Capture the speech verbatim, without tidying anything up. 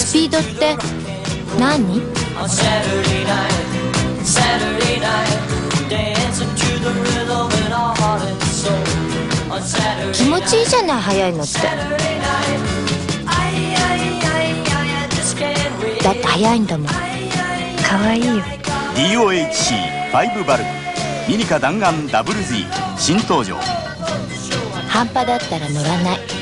スピードって何？気持ちいいじゃない、速いのって。だって速いんだもん。かわいいよ。 ディーオーエイチシーファイブ バルブミニカ弾丸 ダブル Z 新登場。 半端だったら乗らない。